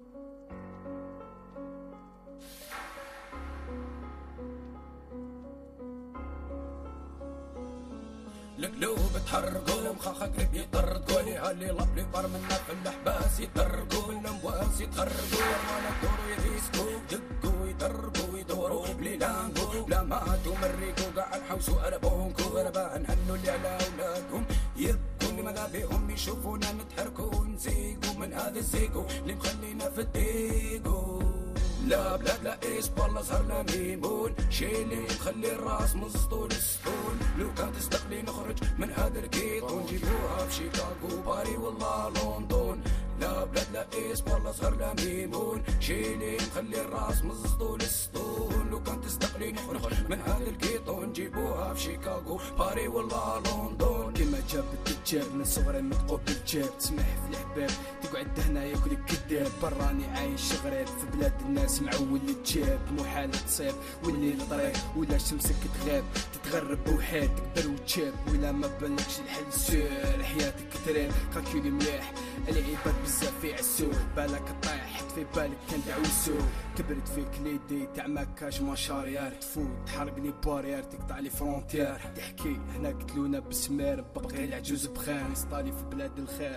القلوب تحرقوا المخاخ قريب يطرقوا عليها اللي لاب لي طار منا في الحباس يطرقوا الامواس يتخرقوا وانا دوروا يريسكوا دقوا يضربوا يدوروا بليلانقوا بلا ماتوا مريقوا قاع الحوسوا قربوهم غربان هنوا اللي على اولادهم يبكوا اللي ماذا بهم يشوفونا نتحركوا نزيقوا من هذا الزيقوا اللي مخلينا في الديقوا. لا بلاد لا ايش بالله صرنا ميمون شي اللي تخلي الراس مسطول السطول لو كان تستقلي نخرج من هذا الكيط ونجيبوها في شيكاغو باري والله لندن. لا بلاد لا ايش بالله صرنا ميمون شي اللي مخلي الراس مسطول السطول لو كان تستقلي نخرج من هذا الكيط ونجيبوها في شيكاغو باري والله لندن. كيما جابت تتجاب من صغري متقوب بالجاب تسمح في الحباب تقعد هنا ياكل كداب براني عايش غريب في بلاد الناس معول تجاب محال تصيب واللي الطريق ولا شمسك تغاب تتغرب بوحدك تكبر وتشاب ولا ما بالكش الحل سير حياتك ترين كاكيلي مليح العباد بزاف يعسو بالك طيح حط في بالك كان دعوسو كبرت فيك ليدي تاع ماكاج مشاريار تفوت تحرقني بارير تقطع لي فرونتير تحكي هنا قتلونا بسمير بقي العجوز بخير نسطالي في بلاد الخير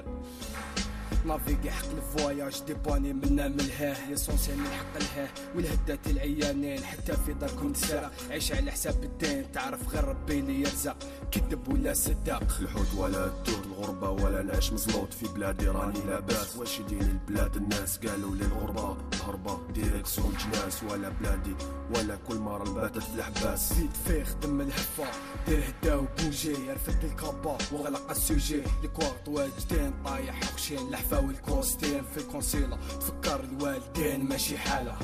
نافيقي حق الفواياج ديباني منا من الهاه ليسونسيال من حق الهاه والهدات العيانين حتى في داركم تسرق عيش على حساب الدين تعرف غير ربي اللي يرزق كذب ولا صدق الحوت ولا التوت الغربة ولا نعيش مزلوط في بلادي راني لاباس واش يديني البلاد الناس قالوا لي الغربة الهربة ديريكسيون جناس ولا بلادي ولا كل مرة باتت في الحباس زيد فيه خدم الهفة دير هدا وبوجي رفد الكابا وغلق السوجي الكوارط واجدين طايح حقشين لحفة والكوستين في الكونسيلة تفكر الوالدين ماشي حالة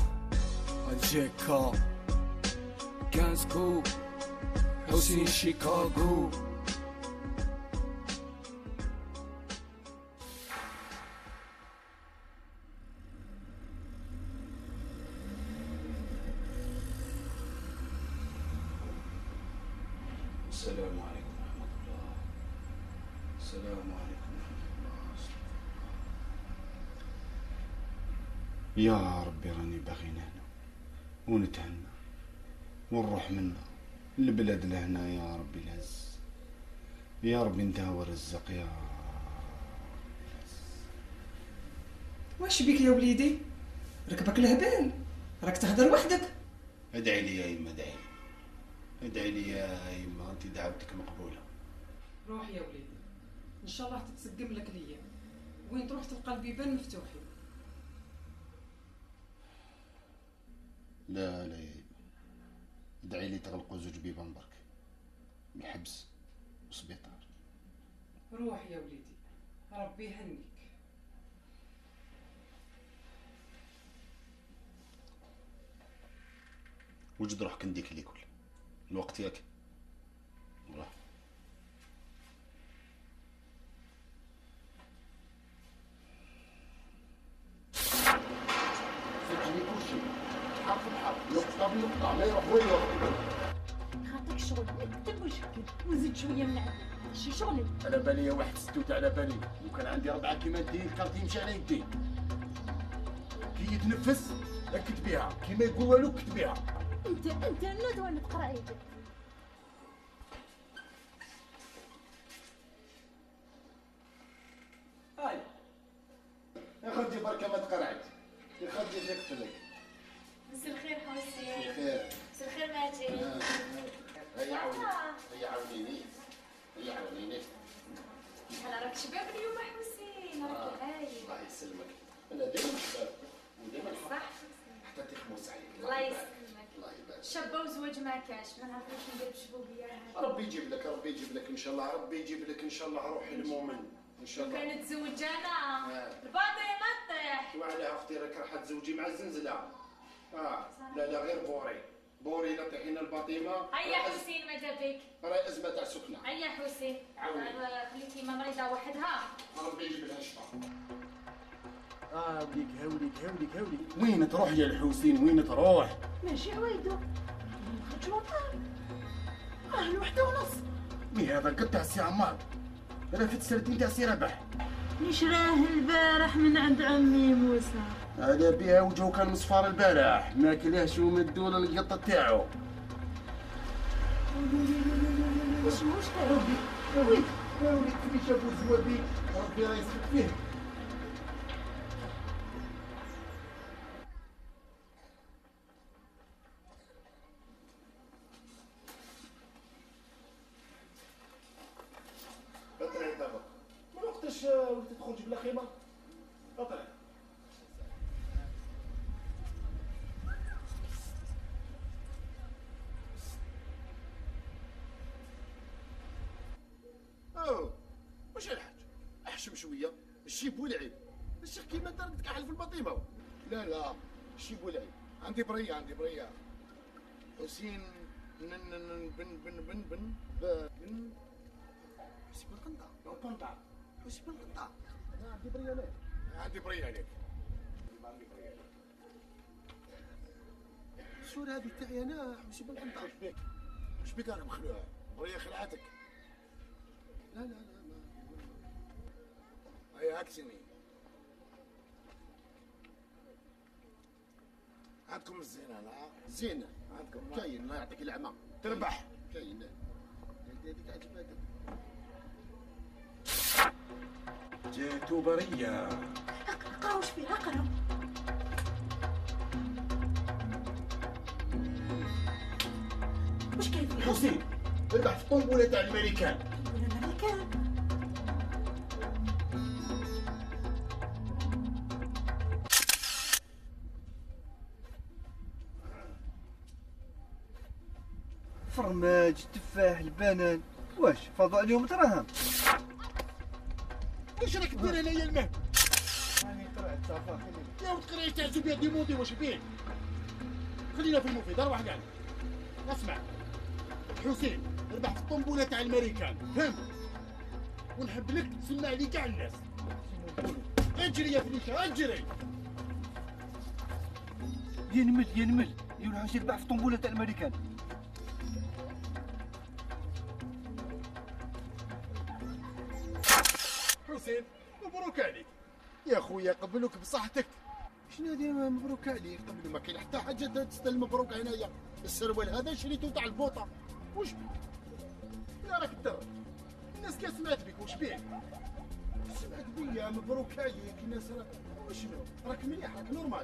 الجيكا كانسكو حسين شيكاغو. السلام عليكم ورحمة الله. السلام عليكم ورحمة الله. يا ربي راني باغي هنا ونتهنى ونروح منا البلاد لهنا يا ربي العز يا ربي انت هو الرزاق يا واش بيك يا وليدي ركبك الهبال راك تهدر وحدك. ادعي لي يا يما ادعي لي ادعي لي يا يما انت دعوتك مقبوله. روح يا وليدي ان شاء الله تتسقم لك الايام وين تروح تلقى البيبان مفتوحين. لا لا يا يما ادعي لي تغلقوا زوج بيبان برك الحبس وسبيطار. روح يا وليدي ربي يهنيك. وجد روحك نديك اللي كل الوقت ياك روح. نقطة بنقطة ما يروح وين يروح. خاطرك شغل اكتب وشكل وزيد شوية من عندك شي شغلي. على بالي واحد ستوت على بالي لو كان عندي ربعة كيما الدين كارت يمشي على يدي كي يتنفس اكد بها كيما يقول والو كد بها. انت نوض وانا تقرا يدك. هاي يا خدي بركة ما تقرعت يا خدي اللي قتلك. مساء الخير حسين. خير. مساء الخير ماجد. هيا عاونيني هيا عاونيني هيا عاونيني. انا راك شباب اليوم حسين راك هايل. الله يسلمك انا ديما شباب وديما صح حتى تخمس عليك. الله يسلمك. الله يبارك. شابه وزواج ما كاش ما نعرفوش ندير بشبوبيه. ربي يجيب لك ربي يجيب لك ان شاء الله ربي يجيب لك ان شاء الله روحي المؤمن ان شاء الله. كان نتزوج انا الباطيمه طيح. وعلى اختي راك راح تزوجي مع الزنزله. لا لا غير بوري لا طيحينا الباطيمه. هيا حسين ما جابك. راهي ازمه تاع سكنه. هيا حسين عاوني. خليتي ما مريضه وحدها. ربي يجيب لها الشفاء. وليك هاوليك هاوليك وين تروح يا الحسين وين تروح؟ ماشي عوايدو نخرج وطار الوحدة ونص. هذا قد تاع سي عمار هذا في السردين تاع سي ربح. نشراه البارح من عند عمي موسى. على بها وجهه كان مصفار البارح، ما كلهش ومدوا له القطه تاعو. واش تاعو وي يا وليد كيفاش جابوا الزوابي ربي راه يسكت فيه. اطلع دابا ما وقتاش وليت تخرج بلا خيمه. اطلع واش الحاج؟ احشم شويه، الشيب والعيب. الشيخ كيما دار تكحل في البطيمه. لا لا الشيب والعيب. عندي بريه حسين بن حسين بن قنطع. حسين بن قنطع. عندي بريه عليك. الصورة هذه تاعي انا حسين بن قنطع. واش بيك راك مخلوع؟ بريه خلعتك. لا هيا عكسني. عندكم الزينة زينة عندكم كاين. الله يعطيك العمى تربح كاين. هذيك عجبك جاتو برية. اقرا واش فيه اقرا. واش كاين فيه؟ حسين ربح في الطنبولة تاع الامريكان. فرماج تفاح البنان واش فاضوا عليهم دراهم. واش راك دير هنايا المهد؟ راني قرعت صافا خليني. يا وتقرا تعزو بها ديموندي واش بيه؟ خلينا في المفيد اروح كاع. اسمع حسين ربح في الطنبولة تاع الامريكان فهمت؟ ونحب لك تسمع لي كاع الناس. اجري يا فليشه اجري. ينمل يروح يربح في طنبولة تاع الامريكان. حسين مبروك عليك يا خويا. قبلوك بصحتك. شنو هذه مبروك عليك؟ قبل ما كاين حتى حاجه تستاهل مبروك هنايا. السروال هذا شريته تاع البوطه. واش بك؟ لا راك تدرب الناس كاع سمعت بك. واش بيك؟ سمعت بيا مبروك عليك. الناس وشنو راك مليح راك نورمال.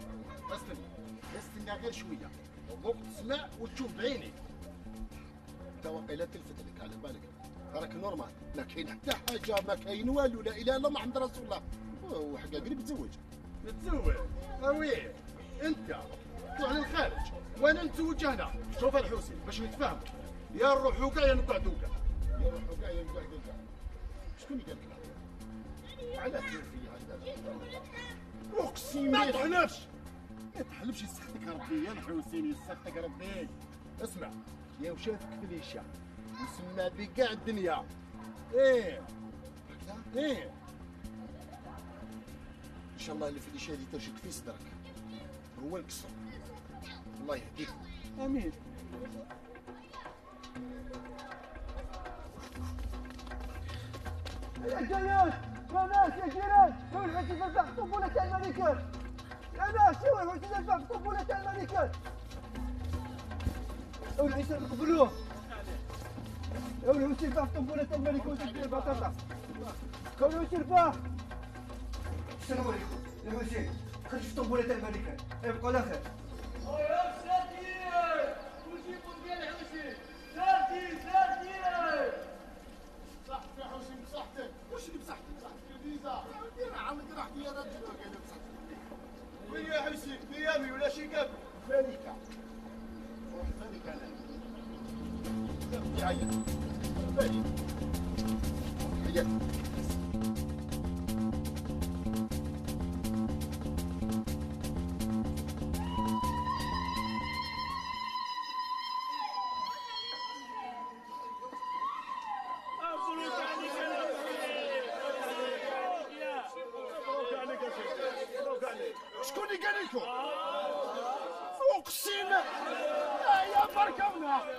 استنى غير شويه وقت تسمع وتشوف بعينيك. انت واقيلا تلفت لك على بالك راك نورمال. ما كاين حتى حاجه ما كاين والو. لا اله الا الله محمد رسول الله. وحقا قريب تزوج اوي. انت تروح للخارج وانا نتزوج هنا. شوف الحوسي باش نتفاهم يا نروحو كاع يا نقعدو كاع. يا نروحو كاع يا نقعدو كاع. شكون اللي قال لك هذا؟ علاش دير فيا هذا؟ اقسم ما تحلفش. ما تحلفش يسخطك ربي يا الحوسين يسخطك ربي. اسمع يا وشافك فليشه وسمع بك كاع الدنيا. ايه ان شاء الله اللي فليشه هذه ترشد في صدرك هو الكسر. الله يهديك. امين. يا جيران يا ناس يا جيران شو الحين تذبح في طنبولة تاع الامريكان. يا ناس شو الحين تذبح في طنبولة تاع الامريكان. أول عيسى قبلوه. أول عيسى يربح في طنبولة تاع الامريكان وتجيب البطاطا. كونوا يربح. السلام عليكم يا حسين. خرج في طنبولة تاع الامريكان. ابقوا على خير. صحتك يا حسين بصحتك. واش اللي بصحتك؟ بصحتك الفيزا. دير عمك راحتي يا راجل وقال بصحتك. وين يا حسين؟ ميامي ولا شيكاغو؟ مالكا. روح مالكا انا. عيط. بالي. عيط. شكون اللي قال لكم؟ اقسم يا بركونا.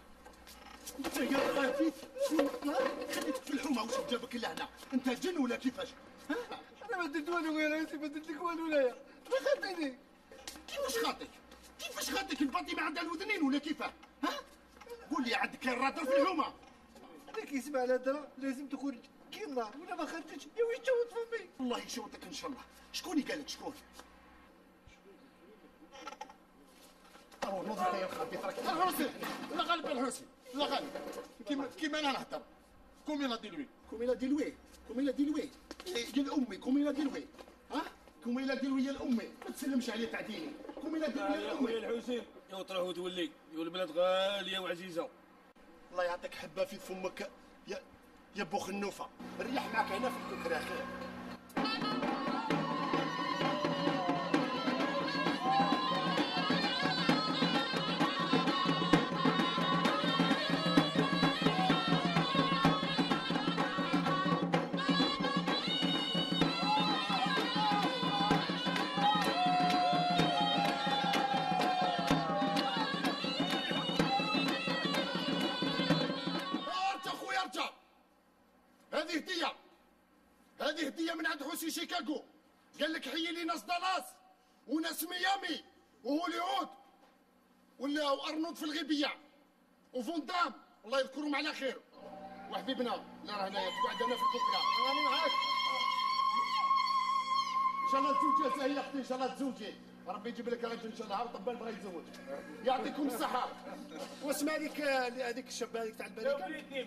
انت يا خالتي خليك في الحومه. واش جابك لهنا؟ انت جن ولا كيفاش؟ انا ما درت والو يا راسي، ما درت لك والو انايا، ما خاطيني. كيفاش خاطيك؟ كيفاش خاطيك؟ الباطي ما عندها الودنين ولا كيفاه؟ ها؟ قول لي عندك كاين رادر في الهومه؟ اللي كيسمع الهضره لازم تكون كي النار، ولا ما خرجتش يا ويش تشوت فمي. الله يشوتك ان شاء الله. شكون اللي قال لك شكون؟ نوض يا الخبيث راك الحوسي. لا غالب الحوسي، لا غالب. كيما انا نهضر. كومي لا ديلوي. كومي لا ديلوي. كومي لا ديلوي. ديال امي كومي لا ديلوي. ها؟ كومي لا ديلوي يا الامي، ما تسلمش عليه تاع ديني. كومي لا ديلوي يا امي. يا الحسين يا تروح وتولي، البلاد غاليه وعزيزه. الله يعطيك حبه في فمك يا بو خنوفه. الريح معك هنا في الكوكرا خير. هذه هديه من عند حوسي شيكاغو. قال لك حيي لي ناس دالاس وناس ميامي وهوليوود وارنولد في الغيبيه وفوندام الله يذكرهم على خير. وحبيبنا اللي راه هنايا تقعد هنا في الكوكرا راني معاك. ان شاء الله تزوجي يا سهيله اختي، ان شاء الله تزوجي، ربي يجيب لك راجل ان شاء الله وطبال بغا يتزوج. يعطيكم الصحه. واسمع هذيك الشابه هذيك تاع البريكه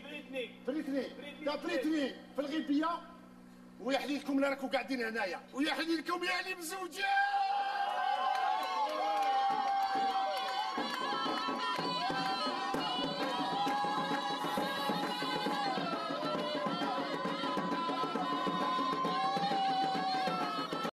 بريتني في الغيبيه. ويحلي لكم اللي راكم قاعدين هنايا، ويحلي لكم يا اللي مزوجين.